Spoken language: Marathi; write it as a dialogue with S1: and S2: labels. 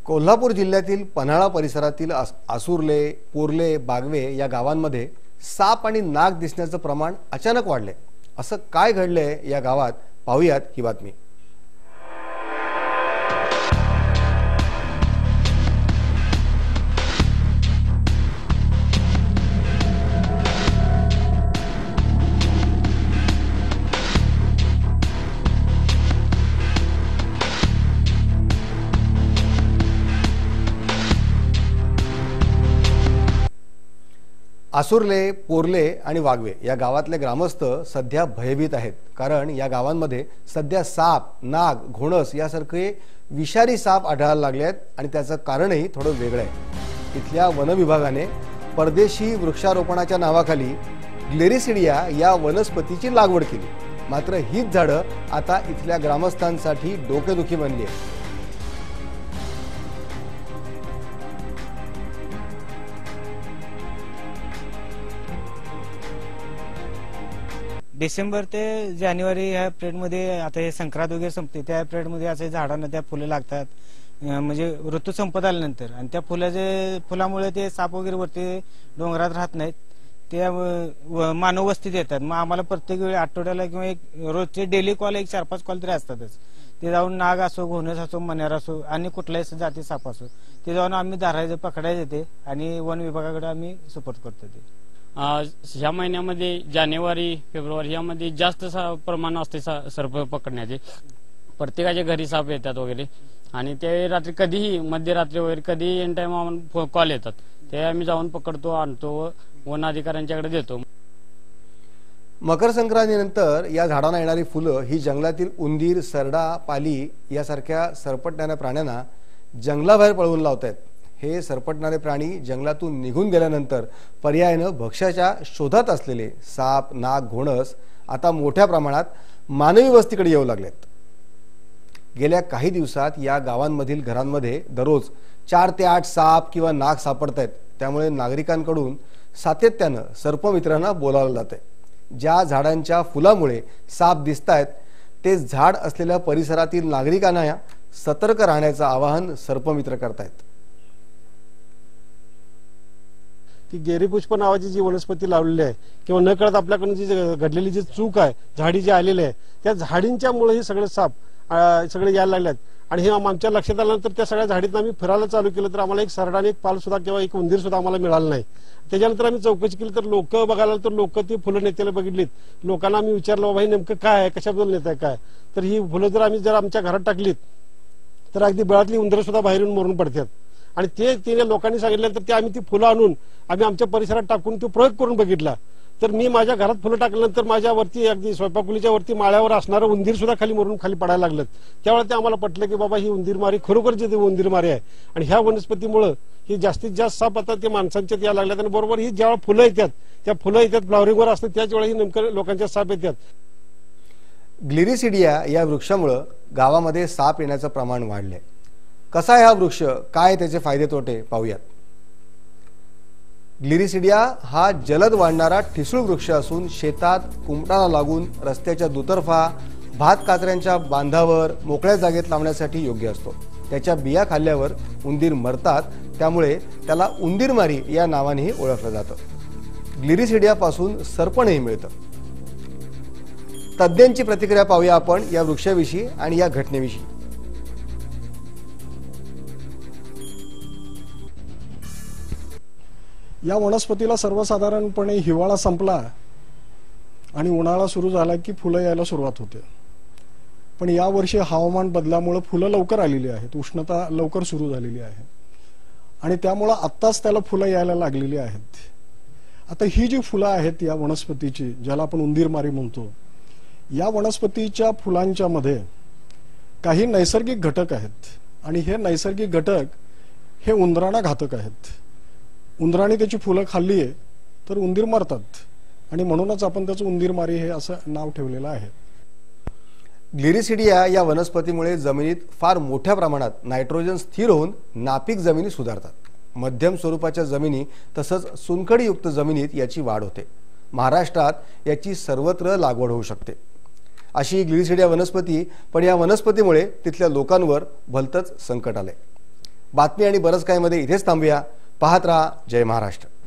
S1: कोल्हापूर जिल्ह्यातील पन्हाळा परिसरातील आसुर्ले, पोर्ले, बागवे या गावांमध्ये साप आणि नाग दिसण्याचं प्रमाण अचानक वाढले। असं काय घडलंय या गावात, पाहूयात ही बातमी। आसुर्ले, पोर्ले आणि वागवे या गावातले ग्रामस्थ सध्या भयभीत आहेत, कारण या गावांमध्ये सध्या साप, नाग, घोणस यासारखे विषारी साप आढळायला लागले आहेत आणि त्याचं कारणही थोडं वेगळं आहे। इथल्या वन विभागाने परदेशी वृक्षारोपणाच्या नावाखाली ग्लेरिसिडिया या वनस्पतीची लागवड केली, मात्र हीच झाडं आता इथल्या ग्रामस्थांसाठी डोकेदुखी बनली आहे।
S2: डिसेंबर ते जानेवारी ह्या पिरियडमध्ये आता हे संक्रांत वगैरे संपते, त्या पिरियडमध्ये असे झाडांना त्या फुलं लागतात, म्हणजे ऋतू संपत आल्यानंतर, आणि त्या फुलामुळे ते साप वगैरे वरती डोंगरात राहत नाहीत, ते मानव वस्तीत येतात। मग आम्हाला प्रत्येक वेळी आठवड्याला किंवा एक रोजचे डेली कॉल 4-5 कॉल तरी असतातच। ते जाऊन नाग असो, घोणस असो, मण्यार असो आणि कुठल्याही जाती साप असो, ते जाऊन आम्ही धरायचं, पकडायचं ते आणि वन विभागाकडे आम्ही सुपूर्द करतो ते।
S3: ह्या महिन्यामध्ये जानेवारी फेब्रुवारी यामध्ये जास्त प्रमाण असते सर्प पकडण्याचे। प्रत्येकाच्या घरी साप येतात वगैरे, आणि ते रात्री कधीही मध्यरात्री वगैरे कधीही एन टाइम आम्हाला कॉल येतात, ते आम्ही जाऊन पकडतो, आणतो, वन अधिकाऱ्यांच्याकडे देतो।
S1: मकर संक्रांतीनंतर या झाडांना येणारी फुलं ही जंगलातील उंदीर, सरडा, पाली यासारख्या सरपटणाऱ्या प्राण्यांना जंगलाबाहेर पळवून लावतात। हे सरपटणारे प्राणी जंगलातून निघून गेल्यानंतर पर्यायानं भक्ष्याच्या शोधात असलेले साप, नाग, घोणस आता मोठ्या प्रमाणात मानवी वस्तीकडे येऊ लागलेत। गेल्या काही दिवसात या गावांमधील घरांमध्ये दररोज 4 ते 8 साप किंवा नाग सापडतायत, त्यामुळे नागरिकांकडून सातत्यानं सर्पमित्रांना बोलावलं जातंय। ज्या झाडांच्या फुलामुळे साप दिसतायत ते झाड असलेल्या परिसरातील नागरिकांना सतर्क राहण्याचं आवाहन सर्पमित्र करतायत।
S4: की गेरीपुष्प नावाची जी वनस्पती लावलेली आहे किंवा नकळत आपल्याकडून जी घडलेली जी चूक आहे, झाडी जी आलेली आहे, त्या झाडींच्या मुळे हे सगळे साप सगळे यायला लागले आहेत। आणि हे आमच्या लक्षात आल्यानंतर त्या सगळ्या झाडीत आम्ही फिरायला चालू केलं, तर आम्हाला एक सरडा आणि एक पाल सुद्धा किंवा एक उंदीर सुद्धा आम्हाला मिळालं नाही। त्याच्यानंतर आम्ही चौकशी केली, तर लोक बघायला, तर लोक ती फुलं नेत्याला बघितलीत। लोकांना आम्ही विचारलं, बाबा हे नेमकं काय आहे, कशाबद्दल नेताय काय, तर ही फुलं जर आम्ही आमच्या घरात टाकलीत तर अगदी बळातली उंदरं सुद्धा बाहेरून मरून पडतात। आणि ते लोकांनी सांगितल्यानंतर ते आम्ही ती फुलं आणून आम्ही आमच्या परिसरात टाकून तो प्रयोग करून बघितला, तर मी माझ्या घरात फुलं टाकल्यानंतर माझ्यावरती अगदी स्वयंपाकखोलीच्या वरती माळ्यावर असणारं उंदीर सुद्धा खाली मरून खाली पडायला लागलं। त्यावेळेला ते आम्हाला पटलं की बाबा ही उंदीरमारी खरोखरची उंदीरमारी आहे, आणि ह्या वनस्पतीमुळे ही जास्तीत जास्त साप आता ते माणसांच्या यायला लागल्यात। आणि बरोबर ही ज्यावेळेला फुलं येतात, त्या फुलं येतात फ्लॉवरिंगवर असतात, त्याच वेळेला ही नेमकं लोकांच्या साप येतात।
S1: ग्लेरिसिडिया या वृक्षामुळे गावामध्ये साप येण्याचं प्रमाण वाढलंय। कसा आहे हा वृक्ष, काय त्याचे फायदे तोटे, पाहूयात। ग्लेरिसिडिया हा जलद वाढणारा ठिसूळ वृक्ष असून शेतात, कुंपणाला लागून, रस्त्याच्या दुतर्फा, भात काचऱ्यांच्या बांधावर, मोकळ्या जागेत लावण्यासाठी योग्य असतो। त्याच्या बिया खाल्ल्यावर उंदीर मरतात, त्यामुळे त्याला उंदीरमारी या नावानेही ओळखलं जातं। ग्लेरिसिडियापासून सरपणही मिळतं। तज्ज्ञांची प्रतिक्रिया पाहूया आपण या वृक्षाविषयी आणि या घटनेविषयी।
S5: या वनस्पतीला सर्वसाधारणपणे हिवाळा संपला आणि उन्हाळा सुरू झाला की फुलं यायला सुरुवात होते, पण यावर्षी हवामान बदलामुळे फुलं लवकर आलेली आहेत, उष्णता लवकर सुरू झालेली आहे आणि त्यामुळे आत्ताच त्याला फुलं यायला लागलेली आहेत। आता ही जी फुलं आहेत या वनस्पतीची, ज्याला आपण उंदीरमारी म्हणतो, या वनस्पतीच्या फुलांच्या मध्ये काही नैसर्गिक घटक आहेत आणि हे नैसर्गिक घटक हे उंदरांना घातक आहेत। उंदराने त्याची फुलं खाल्ली तर उंदीर मरतात आणि म्हणूनच आपण त्याचं उंदीरमारी हे असं नाव ठेवलेलं आहे।
S1: ग्लेरिसिडिया या वनस्पतीमुळे जमिनीत फार मोठ्या प्रमाणात नायट्रोजन स्थिर होऊन नापीक जमिनी सुधारतात। मध्यम स्वरूपाच्या जमिनी तसंच चुनखडीयुक्त जमिनीत याची वाढ होते। महाराष्ट्रात याची सर्वत्र लागवड होऊ शकते। अशी ग्लेरिसिडिया वनस्पती, पण या वनस्पतीमुळे तिथल्या लोकांवर भलतंच संकट आले। बातमी आणि बरंच काय मध्ये इथेच थांबूया. पाहत राहा जय महाराष्ट्र.